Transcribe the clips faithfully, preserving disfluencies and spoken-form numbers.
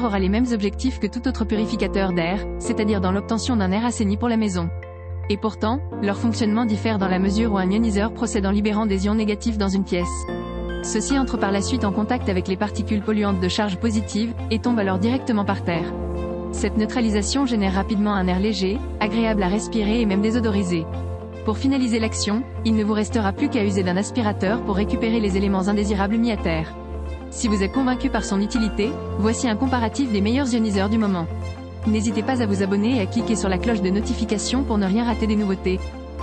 aura les mêmes objectifs que tout autre purificateur d'air, c'est-à-dire dans l'obtention d'un air assaini pour la maison. Et pourtant, leur fonctionnement diffère dans la mesure où un ioniseur procède en libérant des ions négatifs dans une pièce. Ceux-ci entrent par la suite en contact avec les particules polluantes de charge positive, et tombent alors directement par terre. Cette neutralisation génère rapidement un air léger, agréable à respirer et même désodorisé. Pour finaliser l'action, il ne vous restera plus qu'à user d'un aspirateur pour récupérer les éléments indésirables mis à terre. Si vous êtes convaincu par son utilité, voici un comparatif des meilleurs ioniseurs du moment. N'hésitez pas à vous abonner et à cliquer sur la cloche de notification pour ne rien rater des nouveautés.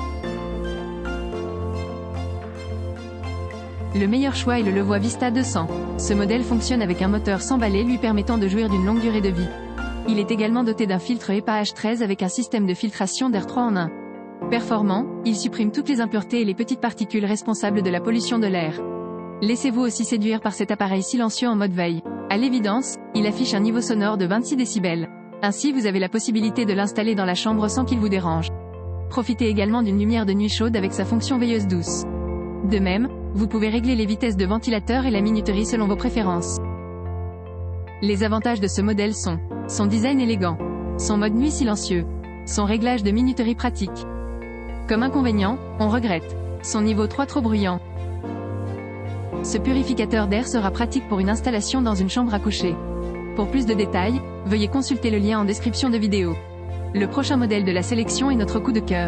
Le meilleur choix est le Levoit Vista deux cents. Ce modèle fonctionne avec un moteur sans balai lui permettant de jouir d'une longue durée de vie. Il est également doté d'un filtre E P A H treize avec un système de filtration d'air trois en un. Performant, il supprime toutes les impuretés et les petites particules responsables de la pollution de l'air. Laissez-vous aussi séduire par cet appareil silencieux en mode veille. À l'évidence, il affiche un niveau sonore de vingt-six décibels. Ainsi vous avez la possibilité de l'installer dans la chambre sans qu'il vous dérange. Profitez également d'une lumière de nuit chaude avec sa fonction veilleuse douce. De même, vous pouvez régler les vitesses de ventilateur et la minuterie selon vos préférences. Les avantages de ce modèle sont son design élégant, son mode nuit silencieux, son réglage de minuterie pratique. Comme inconvénient, on regrette son niveau trois trop bruyant. Ce purificateur d'air sera pratique pour une installation dans une chambre à coucher. Pour plus de détails, veuillez consulter le lien en description de vidéo. Le prochain modèle de la sélection est notre coup de cœur.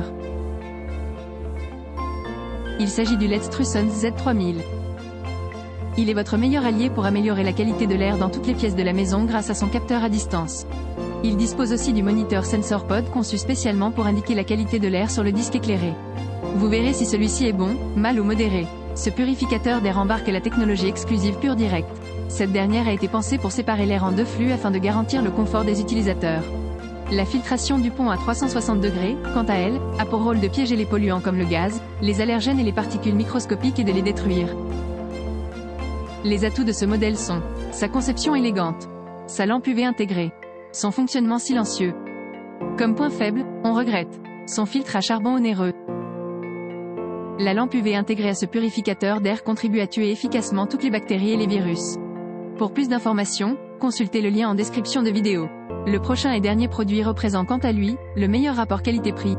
Il s'agit du Let's Truson Z trois mille. Il est votre meilleur allié pour améliorer la qualité de l'air dans toutes les pièces de la maison grâce à son capteur à distance. Il dispose aussi du moniteur SensorPod conçu spécialement pour indiquer la qualité de l'air sur le disque éclairé. Vous verrez si celui-ci est bon, mal ou modéré. Ce purificateur d'air embarque la technologie exclusive PurDirect. Cette dernière a été pensée pour séparer l'air en deux flux afin de garantir le confort des utilisateurs. La filtration du pont à trois cent soixante degrés, quant à elle, a pour rôle de piéger les polluants comme le gaz, les allergènes et les particules microscopiques et de les détruire. Les atouts de ce modèle sont sa conception élégante, sa lampe U V intégrée, son fonctionnement silencieux. Comme point faible, on regrette son filtre à charbon onéreux. La lampe U V intégrée à ce purificateur d'air contribue à tuer efficacement toutes les bactéries et les virus. Pour plus d'informations, consultez le lien en description de vidéo. Le prochain et dernier produit représente quant à lui, le meilleur rapport qualité-prix.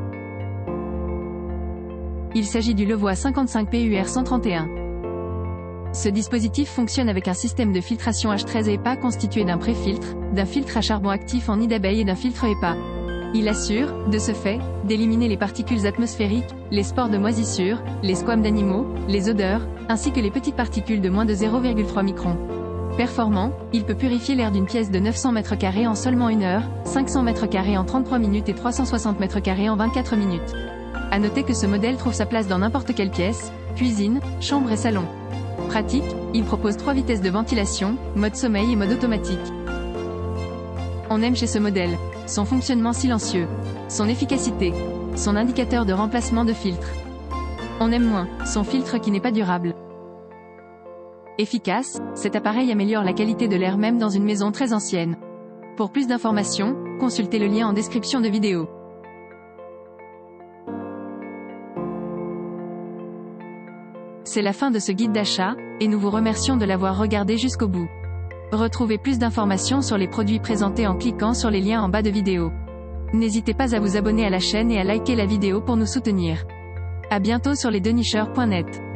Il s'agit du Levoit cinquante-cinq P U R cent trente et un. Ce dispositif fonctionne avec un système de filtration H treize E P A constitué d'un pré-filtre, d'un filtre à charbon actif en nid d'abeille et d'un filtre E P A. Il assure, de ce fait, d'éliminer les particules atmosphériques, les spores de moisissure, les squames d'animaux, les odeurs, ainsi que les petites particules de moins de zéro virgule trois microns. Performant, il peut purifier l'air d'une pièce de neuf cents mètres carrés en seulement une heure, cinq cents mètres carrés en trente-trois minutes et trois cent soixante mètres carrés en vingt-quatre minutes. À noter que ce modèle trouve sa place dans n'importe quelle pièce, cuisine, chambre et salon. Pratique, il propose trois vitesses de ventilation, mode sommeil et mode automatique. On aime chez ce modèle son fonctionnement silencieux, son efficacité, son indicateur de remplacement de filtre. On aime moins son filtre qui n'est pas durable. Efficace, cet appareil améliore la qualité de l'air même dans une maison très ancienne. Pour plus d'informations, consultez le lien en description de vidéo. C'est la fin de ce guide d'achat, et nous vous remercions de l'avoir regardé jusqu'au bout. Retrouvez plus d'informations sur les produits présentés en cliquant sur les liens en bas de vidéo. N'hésitez pas à vous abonner à la chaîne et à liker la vidéo pour nous soutenir. À bientôt sur lesdenicheurs point net.